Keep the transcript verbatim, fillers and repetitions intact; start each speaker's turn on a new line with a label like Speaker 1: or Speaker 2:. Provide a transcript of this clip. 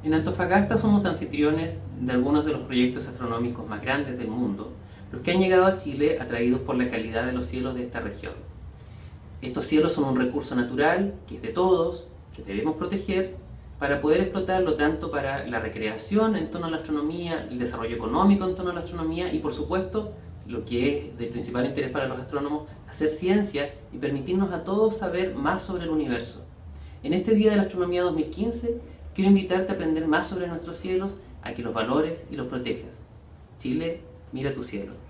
Speaker 1: En Antofagasta somos anfitriones de algunos de los proyectos astronómicos más grandes del mundo, los que han llegado a Chile atraídos por la calidad de los cielos de esta región. Estos cielos son un recurso natural que es de todos, que debemos proteger para poder explotarlo tanto para la recreación en torno a la astronomía, el desarrollo económico en torno a la astronomía y, por supuesto, lo que es de principal interés para los astrónomos, hacer ciencia y permitirnos a todos saber más sobre el universo. En este Día de la Astronomía dos mil quince, quiero invitarte a aprender más sobre nuestros cielos, a que los valores y los protejas. Chile, mira tu cielo.